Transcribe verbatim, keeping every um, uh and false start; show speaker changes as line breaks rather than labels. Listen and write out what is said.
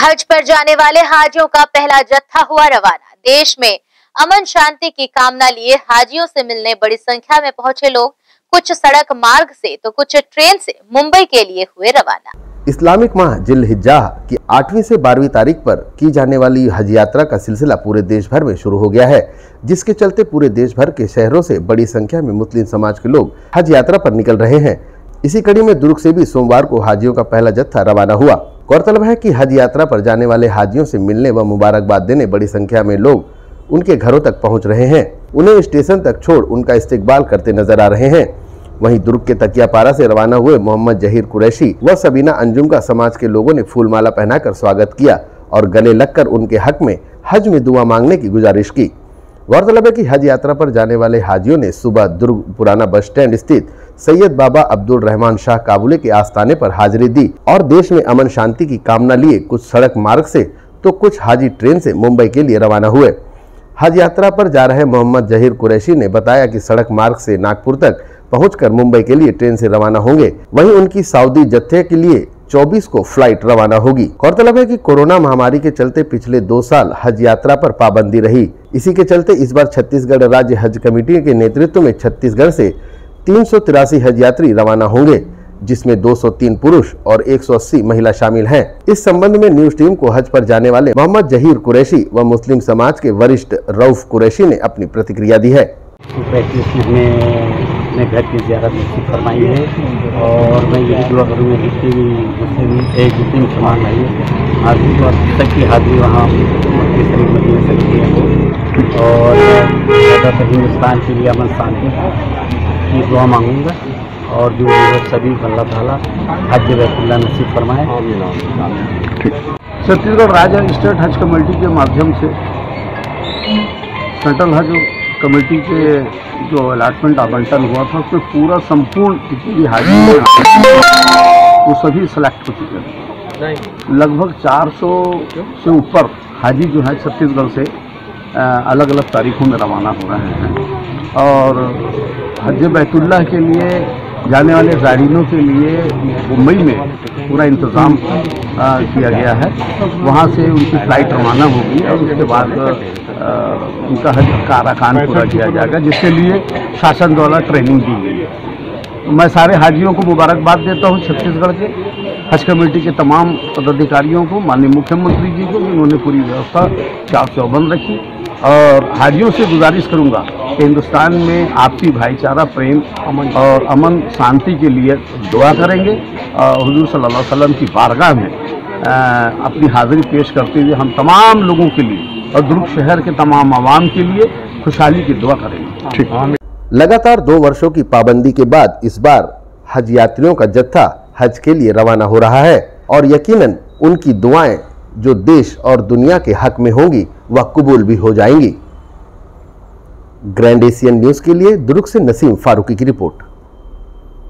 हज पर जाने वाले हाजियों का पहला जत्था हुआ रवाना। देश में अमन शांति की कामना लिए हाजियों से मिलने बड़ी संख्या में पहुंचे लोग कुछ सड़क मार्ग से तो कुछ ट्रेन से मुंबई के लिए हुए रवाना।
इस्लामिक माह जिल-हिज्जाह की आठवीं से बारहवीं तारीख पर की जाने वाली हज यात्रा का सिलसिला पूरे देश भर में शुरू हो गया है, जिसके चलते पूरे देश भर के शहरों से बड़ी संख्या में मुस्लिम समाज के लोग हज यात्रा पर निकल रहे हैं। इसी कड़ी में दुर्ग से भी सोमवार को हाजियों का पहला जत्था रवाना हुआ। गौरतलब है कि हज यात्रा पर जाने वाले हाजियों से मिलने व मुबारकबाद देने बड़ी संख्या में लोग उनके घरों तक पहुंच रहे हैं। उन्हें स्टेशन तक छोड़ उनका इस्तकबाल करते नजर आ रहे हैं। वहीं दुर्ग के तकियापारा से रवाना हुए मोहम्मद जहीर कुरैशी व सबीना अंजुम का समाज के लोगों ने फूलमाला पहनाकर स्वागत किया और गले लगकर उनके हक में हज में दुआ मांगने की गुजारिश की। गौरतलब है कि हज यात्रा पर जाने वाले हाजियों ने सुबह दुर्ग पुराना बस स्टैंड स्थित सैयद बाबा अब्दुल रहमान शाह काबुले के आस्थाने पर हाजिरी दी और देश में अमन शांति की कामना लिए कुछ सड़क मार्ग से तो कुछ हाजी ट्रेन से मुंबई के लिए रवाना हुए। हज यात्रा पर जा रहे मोहम्मद जहीर कुरैशी ने बताया कि सड़क मार्ग से नागपुर तक पहुंचकर मुंबई के लिए ट्रेन से रवाना होंगे। वहीं उनकी सऊदी जत्थे के लिए चौबीस को फ्लाइट रवाना होगी। गौरतलब है कि कोरोना महामारी के चलते पिछले दो साल हज यात्रा पर पाबंदी रही। इसी के चलते इस बार छत्तीसगढ़ राज्य हज कमेटी के नेतृत्व में छत्तीसगढ़ से तीन सौ तिरासी हज यात्री रवाना होंगे, जिसमें दो सौ तीन पुरुष और एक सौ अस्सी महिला शामिल हैं। इस संबंध में न्यूज टीम को हज पर जाने वाले मोहम्मद जहीर कुरैशी व मुस्लिम समाज के वरिष्ठ रऊफ कुरैशी ने अपनी प्रतिक्रिया दी है।
मैं घर की ज़ियारत नसीब फरमाई है और मैं ये दुआ करूँगा जितनी भी मुस्लिम एक जितनी मुसलमान भाई हाजिरी और सबकी हाजिरी वहाँ मक्के शरीफ मदीना शरीफ में हो और ज़्यादातर हिंदुस्तान के लिए अमन शांति की दुआ मांगूँगा और जो सभी को अल्लाह ताला हज बैतुल्लाह नसीब फरमाए।
छत्तीसगढ़ राज्य स्टेट हज कमेटी के माध्यम से सेंट्रल हज कमेटी के जो अलाटमेंट आवंटन हुआ था उसमें पूरा संपूर्ण जितनी भी हाजी वो सभी सेलेक्ट हो चुके हैं। लगभग चार सौ से ऊपर हाजी जो है छत्तीसगढ़ से अलग अलग तारीखों में रवाना हो रहे हैं और हज बैतुल्लाह के लिए जाने वाले ज़ायरीनों के लिए मुंबई में पूरा इंतज़ाम किया गया है। वहाँ से उनकी फ़्लाइट रवाना होगी और उसके बाद उनका हज का अरकान पूरा किया जाएगा, जिसके लिए शासन द्वारा ट्रेनिंग दी गई है। मैं सारे हाजियों को मुबारकबाद देता हूँ, छत्तीसगढ़ के हज कमेटी के तमाम पदाधिकारियों को, माननीय मुख्यमंत्री जी को, जिन्होंने पूरी व्यवस्था चाक चौबंद रखी और हाजियों से गुजारिश करूँगा कि हिंदुस्तान में आपसी भाईचारा, प्रेम और अमन शांति के लिए दुआ करेंगे। हुजूर सल्लल्लाहु अलैहि वसल्लम की बारगाह में अपनी हाजिरी पेश करते हुए हम तमाम लोगों के लिए और दुर्ग शहर के तमाम आवाम के लिए खुशहाली की दुआ करेंगे।
ठीक। लगातार दो वर्षों की पाबंदी के बाद इस बार हज यात्रियों का जत्था हज के लिए रवाना हो रहा है और यकीनन उनकी दुआएं जो देश और दुनिया के हक में होंगी वह कबूल भी हो जाएंगी। ग्रैंड एशियन न्यूज के लिए दुर्ग से नसीम फारूकी की रिपोर्ट।